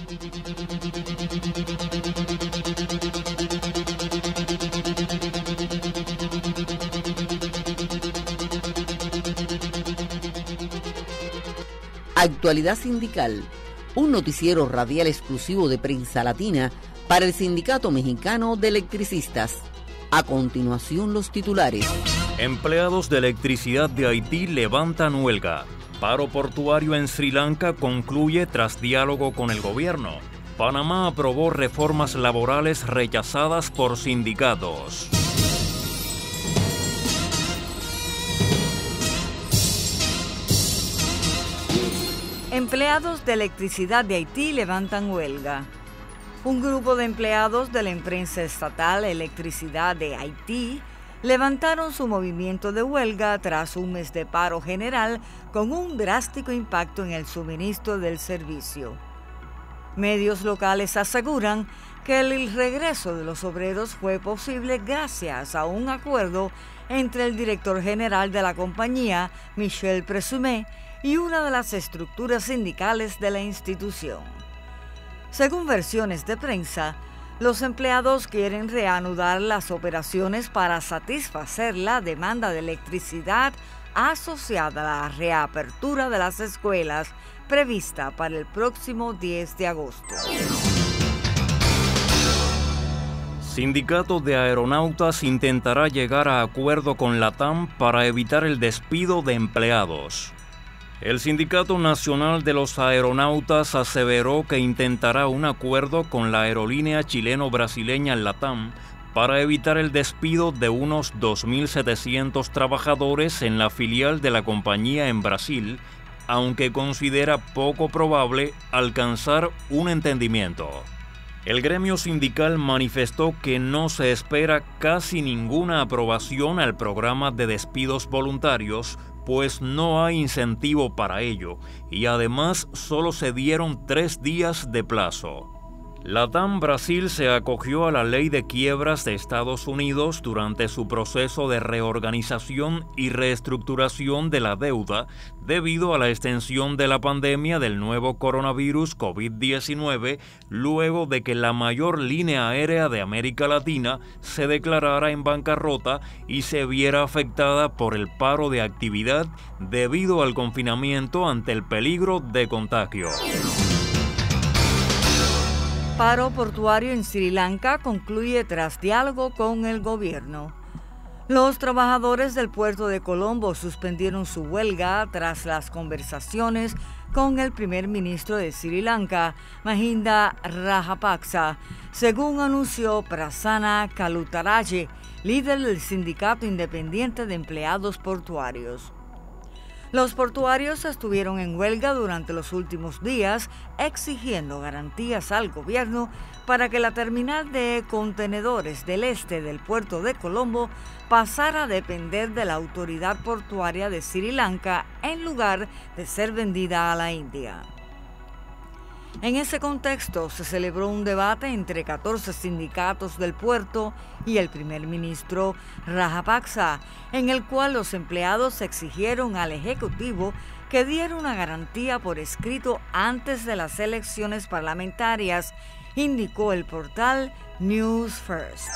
Actualidad Sindical, un noticiero radial exclusivo de Prensa Latina para el Sindicato Mexicano de Electricistas. A continuación, los titulares. Empleados de electricidad de Haití levantan huelga. Paro portuario en Sri Lanka concluye tras diálogo con el gobierno. Panamá aprobó reformas laborales rechazadas por sindicatos. Empleados de electricidad de Haití levantan huelga. Un grupo de empleados de la empresa estatal Electricidad de Haití levantaron su movimiento de huelga tras un mes de paro general con un drástico impacto en el suministro del servicio. Medios locales aseguran que el regreso de los obreros fue posible gracias a un acuerdo entre el director general de la compañía, Michel Presumé, y una de las estructuras sindicales de la institución. Según versiones de prensa, los empleados quieren reanudar las operaciones para satisfacer la demanda de electricidad asociada a la reapertura de las escuelas prevista para el próximo 10 de agosto. Sindicato de Aeronautas intentará llegar a acuerdo con LATAM para evitar el despido de empleados. El Sindicato Nacional de los Aeronautas aseveró que intentará un acuerdo con la aerolínea chileno-brasileña LATAM para evitar el despido de unos 2.700 trabajadores en la filial de la compañía en Brasil, aunque considera poco probable alcanzar un entendimiento. El gremio sindical manifestó que no se espera casi ninguna aprobación al programa de despidos voluntarios, pues no hay incentivo para ello, y además solo se dieron 3 días de plazo. LATAM Brasil se acogió a la ley de quiebras de Estados Unidos durante su proceso de reorganización y reestructuración de la deuda debido a la extensión de la pandemia del nuevo coronavirus COVID-19, luego de que la mayor línea aérea de América Latina se declarara en bancarrota y se viera afectada por el paro de actividad debido al confinamiento ante el peligro de contagio. Paro portuario en Sri Lanka concluye tras diálogo con el gobierno. Los trabajadores del puerto de Colombo suspendieron su huelga tras las conversaciones con el primer ministro de Sri Lanka, Mahinda Rajapaksa, según anunció Prasanna Kalutaraje, líder del Sindicato Independiente de Empleados Portuarios. Los portuarios estuvieron en huelga durante los últimos días, exigiendo garantías al gobierno para que la terminal de contenedores del este del puerto de Colombo pasara a depender de la autoridad portuaria de Sri Lanka en lugar de ser vendida a la India. En ese contexto se celebró un debate entre 14 sindicatos del puerto y el primer ministro Rajapaksa, en el cual los empleados exigieron al Ejecutivo que diera una garantía por escrito antes de las elecciones parlamentarias, indicó el portal News First.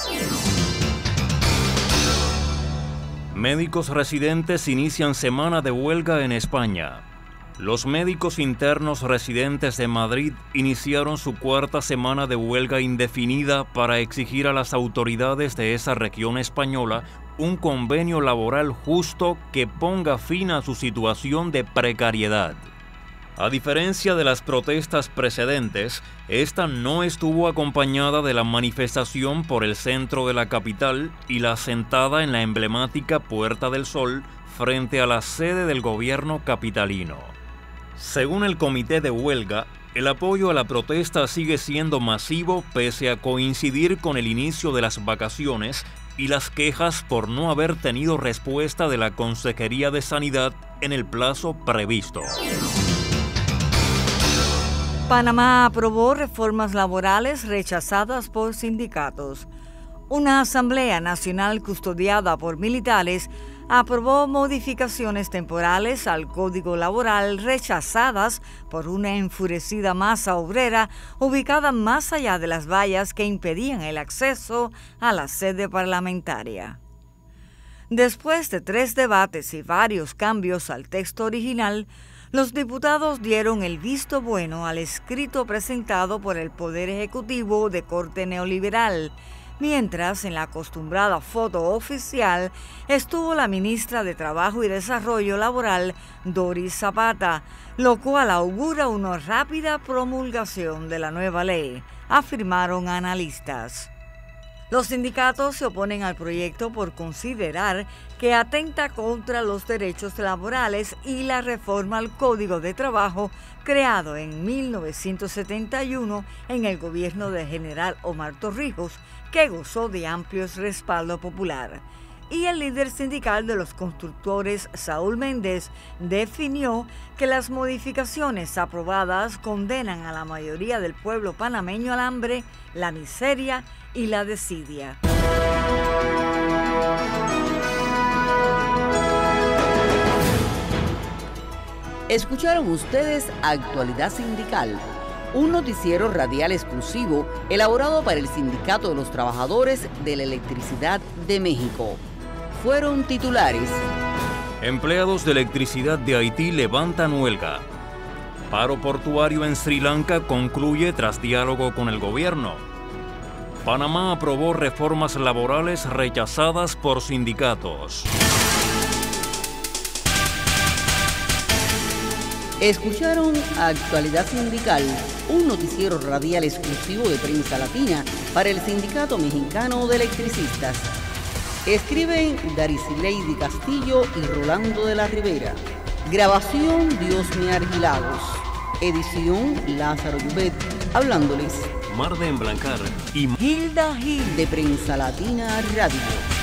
Médicos residentes inician semana de huelga en España. Los médicos internos residentes de Madrid iniciaron su 4ª semana de huelga indefinida para exigir a las autoridades de esa región española un convenio laboral justo que ponga fin a su situación de precariedad. A diferencia de las protestas precedentes, esta no estuvo acompañada de la manifestación por el centro de la capital y la sentada en la emblemática Puerta del Sol frente a la sede del gobierno capitalino. Según el comité de huelga, el apoyo a la protesta sigue siendo masivo pese a coincidir con el inicio de las vacaciones y las quejas por no haber tenido respuesta de la Consejería de Sanidad en el plazo previsto. Panamá aprobó reformas laborales rechazadas por sindicatos. Una asamblea nacional custodiada por militares aprobó modificaciones temporales al Código Laboral rechazadas por una enfurecida masa obrera ubicada más allá de las vallas que impedían el acceso a la sede parlamentaria. Después de 3 debates y varios cambios al texto original, los diputados dieron el visto bueno al escrito presentado por el Poder Ejecutivo de corte neoliberal, mientras en la acostumbrada foto oficial estuvo la ministra de Trabajo y Desarrollo Laboral, Doris Zapata, lo cual augura una rápida promulgación de la nueva ley, afirmaron analistas. Los sindicatos se oponen al proyecto por considerar que atenta contra los derechos laborales y la reforma al Código de Trabajo creado en 1971 en el gobierno del general Omar Torrijos, que gozó de amplios respaldo popular. Y el líder sindical de los constructores, Saúl Méndez, definió que las modificaciones aprobadas condenan a la mayoría del pueblo panameño al hambre, la miseria y la desidia. Escucharon ustedes Actualidad Sindical, un noticiero radial exclusivo elaborado para el Sindicato de los Trabajadores de la Electricidad de México. Fueron titulares: Empleados de electricidad de Haití levantan huelga. Paro portuario en Sri Lanka concluye tras diálogo con el gobierno. Panamá aprobó reformas laborales rechazadas por sindicatos. Escucharon Actualidad Sindical, un noticiero radial exclusivo de Prensa Latina para el Sindicato Mexicano de Electricistas. Escriben Daricileidi Castillo y Rolando de la Rivera. Grabación Diosme Argilagos. Edición Lázaro Llubet. Hablándoles Mar de Emblancar y Hilda Gil de Prensa Latina Radio.